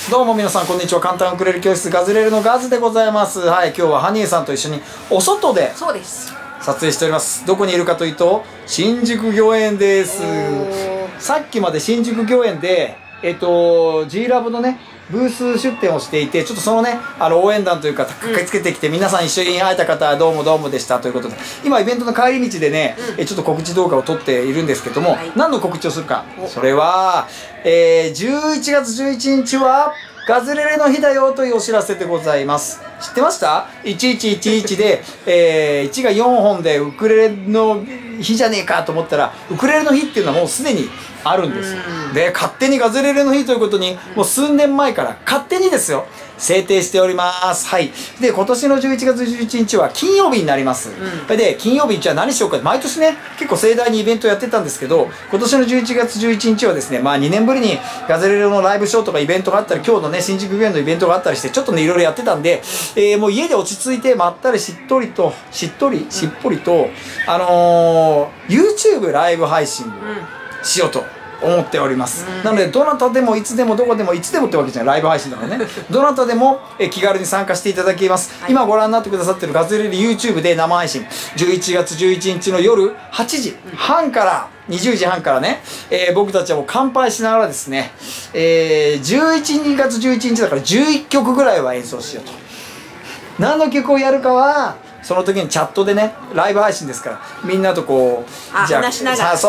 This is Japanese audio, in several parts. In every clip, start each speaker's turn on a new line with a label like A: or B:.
A: どうも皆さんこんにちは。簡単ウクレレ教室ガズレレのガズでございます。はい、今日はハニーさんと一緒にお外で
B: そうです
A: 撮影しております。どこにいるかというと新宿御苑です。さっきまで新宿御苑でG ラブのねブース出店をしていて、ちょっとそのね応援団というか駆けつけてきて、皆さん一緒に会えた方はどうもどうもでしたということで、今イベントの帰り道でね、ちょっと告知動画を撮っているんですけども、何の告知をするか、それは、11月11日はガズレレの日だよというお知らせでございます。知ってました？ 1111 で、1が4本でウクレレの日じゃねえかと思ったら、ウクレレの日っていうのはもうすでにあるんです。で、勝手にガズレレの日ということに、もう数年前から勝手にですよ、制定しております。はい。で、今年の11月11日は金曜日になります。で、金曜日じゃあ何しようか。毎年ね、結構盛大にイベントやってたんですけど、今年の11月11日はですね、まあ2年ぶりにガズレレのライブショーとかイベントがあったり、今日のね、新宿御苑のイベントがあったりして、ちょっとね、いろいろやってたんで、もう家で落ち着いて、まったりしっぽりと、YouTube ライブ配信をしようと思っております。なので、どなたでもいつでもどこでもいつでもってわけじゃない、ライブ配信だからね。どなたでも気軽に参加していただけます。今ご覧になってくださってるガズレレ YouTube で生配信、11月11日の夜8時半から、20時半からね、僕たちはもう乾杯しながらですね、11月11日だから11曲ぐらいは演奏しようと。何の曲をやるかはその時にチャットでね、ライブ配信ですからみんなとこう
B: じゃあ話しながら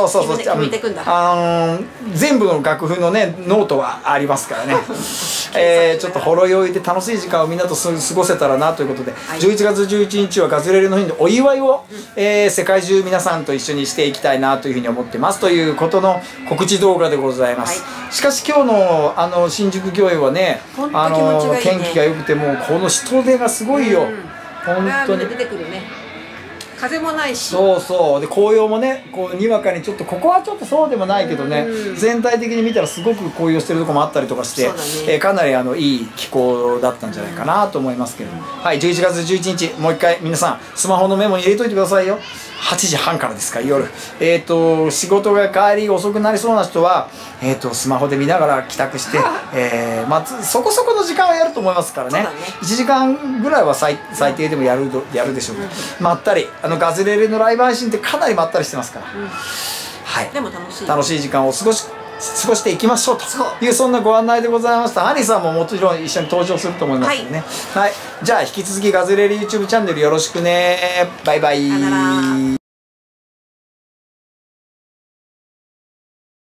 A: 全部の楽譜のねノートはありますからねちょっとほろ酔いで楽しい時間をみんなと過ごせたらなということで、11月11日はガズレレの日のお祝いを、世界中皆さんと一緒にしていきたいなというふうに思ってますということの告知動画でございます。しかし今日の新宿御苑はね、天気が良くてもうこの人出がすごいよ。本当に
B: 出てくるね。風もないし、
A: そうそうで紅葉もねこうにわかにちょっと、ここはちょっとそうでもないけどね、全体的に見たらすごく紅葉してるとこもあったりとかして、かなりいい気候だったんじゃないかなと思いますけども、はい、11月11日もう一回皆さんスマホのメモに入れといてくださいよ。8時半からですか、夜。仕事が帰り遅くなりそうな人は、スマホで見ながら帰宅して、まあ、そこそこの時間はやると思いますからね。1時間ぐらいは最低でもやるでしょうけど、まったり、ガズレレのライブ配信ってかなりまったりしてますから。はい。
B: でも
A: 楽しい時間を過ごしていきましょうという、そんなご案内でございました。ハニーさんももちろん一緒に登場すると思いますのでね。はい。じゃあ引き続きガズレレ YouTube チャンネルよろしくね。バイバイ。